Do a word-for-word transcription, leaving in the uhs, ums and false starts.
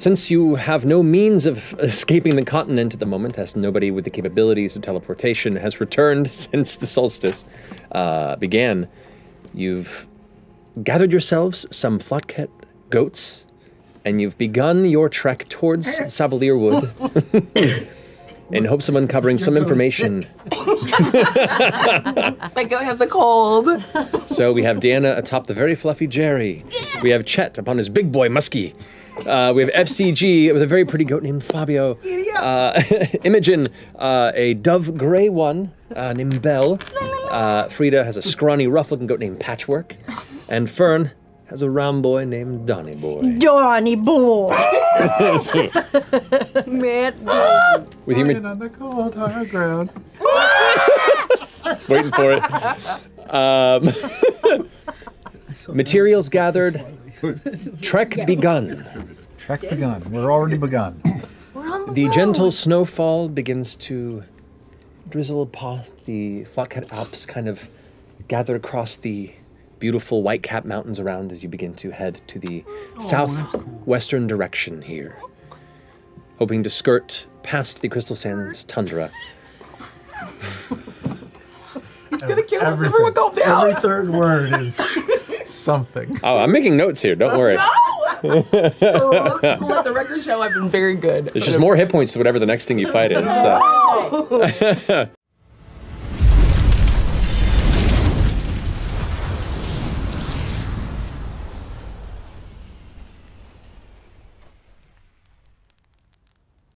Since you have no means of escaping the continent at the moment, as nobody with the capabilities of teleportation has returned since the solstice uh, began, you've gathered yourselves some Flotket goats, and you've begun your trek towards Savalier Wood in hopes of uncovering some information. My goat has a cold. So we have Deanna atop the very fluffy Jerry. We have Chet upon his big boy Muskie. Uh, we have F C G with a very pretty goat named Fabio. Uh, Imogen, uh, a dove gray one uh, named Belle. Uh, Frida has a scrawny, rough-looking goat named Patchwork. And Fern has a round boy named Donny Boy. Donny Boy! Mad With you, on the cold hard ground. Just waiting for it. Um, materials gathered. Trek begun. Trek begun. We're already begun. We're on the The road. gentle snowfall begins to drizzle upon the Flotket Alps, kind of gather across the beautiful white-capped mountains around as you begin to head to the southwestern direction here, hoping to skirt past the Crystal Sands tundra. He's gonna kill us. Everything. Everyone calm down. Every third word is something. Oh, I'm making notes here, don't worry. No! Let the record show I've been very good. There's just more hit points to whatever the next thing you fight is. So.